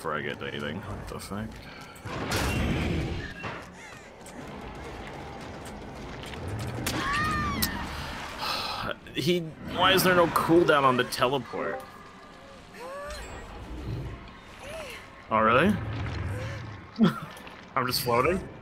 before I get to anything. What the fuck? Why is there no cooldown on the teleport? Oh, really? I'm just floating?